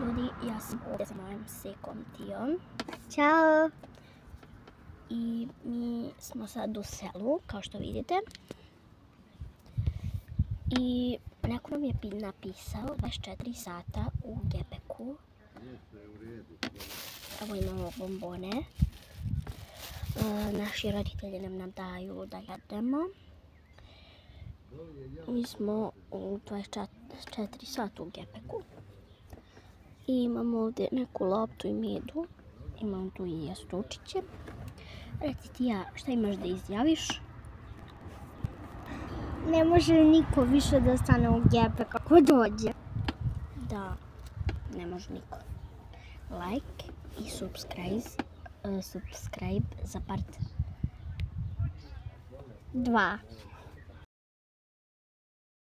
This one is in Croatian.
ljudi, ja sam ovdje sa mojim sekom Tijom. Ćao! I mi smo sad u selu, kao što vidite. I neko nam je napisao 24 sata u Gepeku. Evo imamo bombone. Naši roditelji nam daju da jedemo. Mi smo u 24 sata u Gepeku. I imamo ovdje neku loptu i medu. Imam tu i jastučiće. Reci ti ja, šta imaš da izjaviš? Ne može niko više da stane u Gepek kako dođe. Da, ne može niko. Like i subscribe za part 2.